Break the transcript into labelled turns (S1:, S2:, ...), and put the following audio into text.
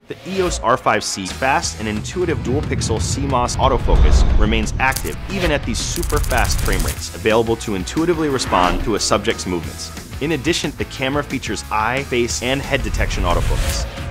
S1: The EOS R5 C's fast and intuitive dual-pixel CMOS autofocus remains active even at these super fast frame rates, available to intuitively respond to a subject's movements. In addition, the camera features eye, face, and head detection autofocus,